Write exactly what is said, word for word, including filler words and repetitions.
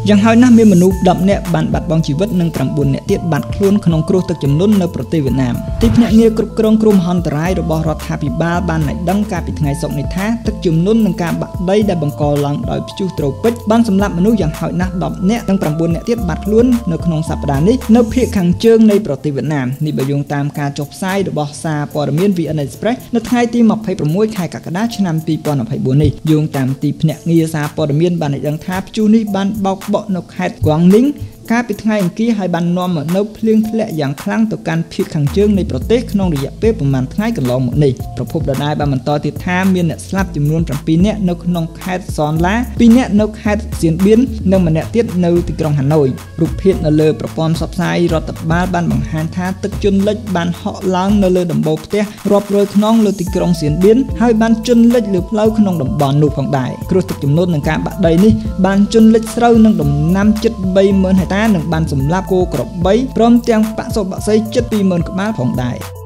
យ៉ាងហើយណាស់មានមនុស្សដប់អ្នកបានបាត់បង់ជីវិតនិងប្រាំបួនអ្នកទៀតបាត់ខ្លួនក្នុងគ្រោះទឹកជំនន់នៅប្រទេសវៀតណាមទីភ្នាក់ងារគ្រប់គ្រងគ្រោះមហន្តរាយរបស់រដ្ឋាភិបាលបានណែដឹងកាលពីថ្ងៃសុក្រនេះថាទឹកជំនន់និងការបាក់ដីដែលបង្កឡើងដោយព្យុះត្រូពិចបានសម្លាប់មនុស្សយ៉ាងហោចណាស់ដប់អ្នកនិងប្រាំបួនអ្នកទៀតបាត់ខ្លួននៅក្នុងសប្តាហ៍នេះនៅភាគខាងជើងនៃប្រទេសវៀតណាមនេះបើយោងតាមការចុះផ្សាយរបស់សារព័ត៌មាន វី អេន Express នៅថ្ងៃទីម្ភៃប្រាំមួយខែកក្កដាឆ្នាំពីរពាន់ម្ភៃបួននេះយោងតាមទីភ្នាក់ងារសារព័ត៌មានបានណែដឹងថាព្យុះនេះបានបោកបក់នៅខេត្តគួងនីងកាលពីថ្ងៃអង្គារហើយបាននាំមកនៅភ្លៀងធ្លាក់យ៉ាងខ្លាំងទៅកាន់ភាគខាងជើងនៃប្រទេសក្នុងរយៈពេលប្រមាណថ្ងៃកន្លងមកនេះប្រពន្ធដដែលបានបន្តទៀតថាមានអ្នកស្លាប់ចំនួនប្រាំពីរនាក់នៅក្នុងខេត្តសនឡាពីរនាក់នៅខេត្តសៀនបៀននិងម្នាក់ទៀតនៅទីក្រុងហាណូយរូបភាពនៅលើប្រព័ន្ធផ្សព្វផ្សាយរដ្ឋបាលបានបង្ហាញថាទឹកជន់លិចបានហក់ឡើងនៅលើដំបូលផ្ទះរាប់រយខ្នងលើទីក្រុងសៀនបៀនហើយបានជន់លិចលើផ្លូវក្នុងតំបន់នោះផងដែរគ្រោះទឹកជំនន់និងការបាក់ដីនេះបានជន់លិចស្រូវនិងដំណាំជិតបីម៉ឺនហិកតានិងបានសម្លាប់គោក្របីព្រមទាំងបសុបក្សីជិតពីរម៉ឺនក្បាលផងដែរ